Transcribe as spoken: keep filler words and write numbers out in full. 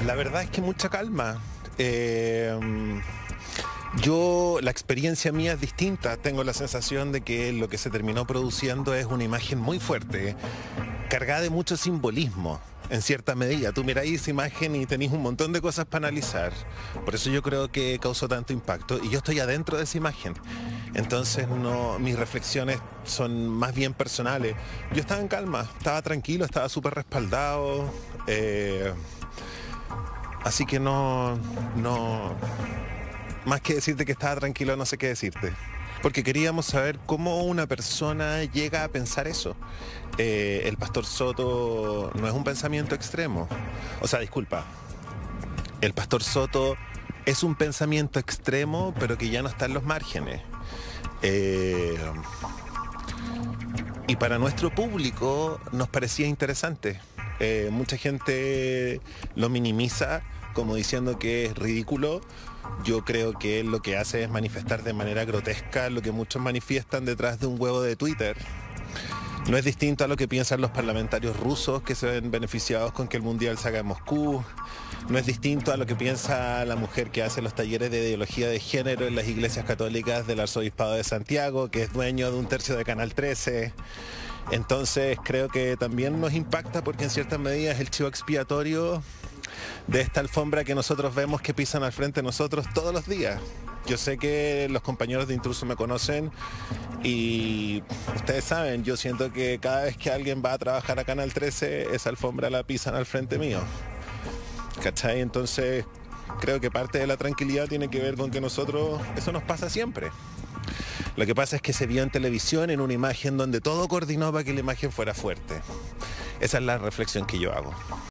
La verdad es que mucha calma. Eh, yo, la experiencia mía es distinta. Tengo la sensación de que lo que se terminó produciendo es una imagen muy fuerte, cargada de mucho simbolismo, en cierta medida. Tú miráis esa imagen y tenéis un montón de cosas para analizar. Por eso yo creo que causó tanto impacto. Y yo estoy adentro de esa imagen. Entonces no, mis reflexiones son más bien personales. Yo estaba en calma, estaba tranquilo, estaba súper respaldado. Eh, así que no, no, más que decirte que estaba tranquilo, no sé qué decirte. Porque queríamos saber cómo una persona llega a pensar eso. Eh, el pastor Soto no es un pensamiento extremo. O sea, disculpa. El pastor Soto es un pensamiento extremo, pero que ya no está en los márgenes. Eh, y para nuestro público nos parecía interesante. Eh, mucha gente lo minimiza como diciendo que es ridículo. Yo creo que él lo que hace es manifestar de manera grotesca lo que muchos manifiestan detrás de un huevo de Twitter. No es distinto a lo que piensan los parlamentarios rusos que se ven beneficiados con que el mundial se haga en Moscú. No es distinto a lo que piensa la mujer que hace los talleres de ideología de género en las iglesias católicas del Arzobispado de Santiago, que es dueño de un tercio de Canal trece. Entonces creo que también nos impacta porque en ciertas medidas es el chivo expiatorio de esta alfombra que nosotros vemos que pisan al frente de nosotros todos los días. Yo sé que los compañeros de Intruso me conocen y ustedes saben, yo siento que cada vez que alguien va a trabajar a Canal trece, esa alfombra la pisan al frente mío. ¿Cachai? Entonces creo que parte de la tranquilidad tiene que ver con que nosotros, eso nos pasa siempre. Lo que pasa es que se vio en televisión en una imagen donde todo coordinó para que la imagen fuera fuerte. Esa es la reflexión que yo hago.